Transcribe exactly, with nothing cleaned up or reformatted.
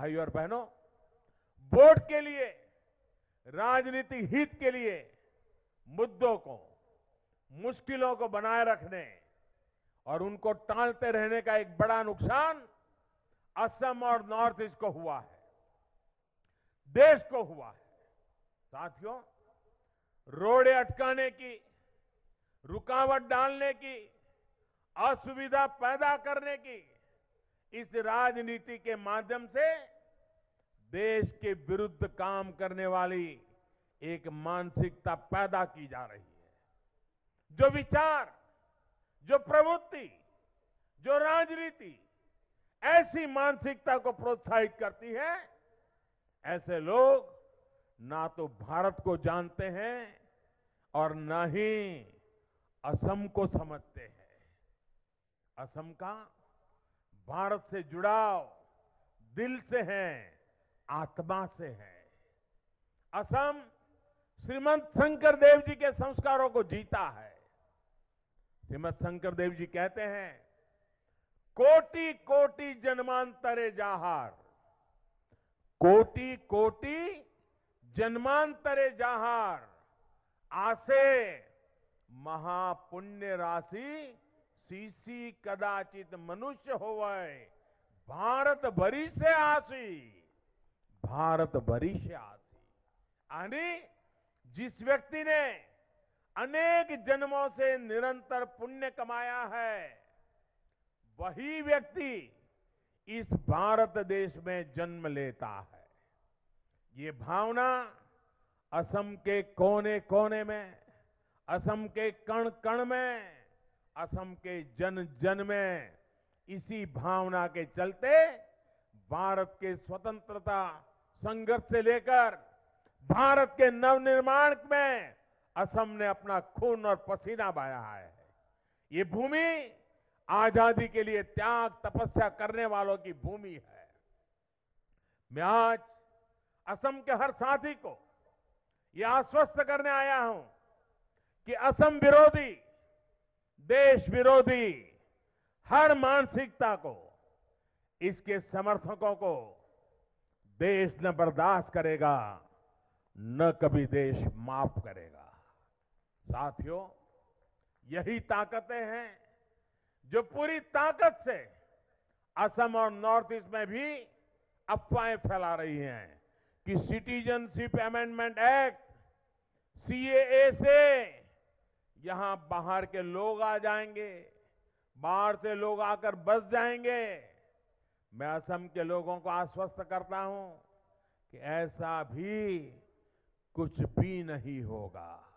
भाई और बहनों, वोट के लिए, राजनीतिक हित के लिए मुद्दों को, मुश्किलों को बनाए रखने और उनको टालते रहने का एक बड़ा नुकसान असम और नॉर्थ ईस्ट को हुआ है, देश को हुआ है। साथियों, रोड़े अटकाने की, रुकावट डालने की, असुविधा पैदा करने की इस राजनीति के माध्यम से देश के विरुद्ध काम करने वाली एक मानसिकता पैदा की जा रही है। जो विचार, जो प्रवृत्ति, जो राजनीति ऐसी मानसिकता को प्रोत्साहित करती है, ऐसे लोग ना तो भारत को जानते हैं और न ही असम को समझते हैं। असम का भारत से जुड़ाव दिल से है, आत्मा से है। असम श्रीमंत शंकर देव जी के संस्कारों को जीता है। श्रीमंत शंकर देव जी कहते हैं, कोटि कोटि जन्मांतरे जाहार, कोटि कोटि जन्मांतरे जाहार, आसे महापुण्य राशि सीसी कदाचित मनुष्य होवे, भारत भरी से आसी, भारत भरी से आसी। यानी जिस व्यक्ति ने अनेक जन्मों से निरंतर पुण्य कमाया है, वही व्यक्ति इस भारत देश में जन्म लेता है। ये भावना असम के कोने कोने में, असम के कण कण में, असम के जन जन में इसी भावना के चलते भारत के स्वतंत्रता संघर्ष से लेकर भारत के नवनिर्माण में असम ने अपना खून और पसीना बहाया है। ये भूमि आजादी के लिए त्याग तपस्या करने वालों की भूमि है। मैं आज असम के हर साथी को यह आश्वस्त करने आया हूं कि असम विरोधी, देश विरोधी हर मानसिकता को, इसके समर्थकों को देश न बर्दाश्त करेगा, न कभी देश माफ करेगा। साथियों, यही ताकतें हैं जो पूरी ताकत से असम और नॉर्थ ईस्ट में भी अफवाहें फैला रही हैं कि सिटीजनशिप अमेंडमेंट एक्ट, सीएए से यहां बाहर के लोग आ जाएंगे, बाहर से लोग आकर बस जाएंगे। मैं असम के लोगों को आश्वस्त करता हूं कि ऐसा भी कुछ भी नहीं होगा।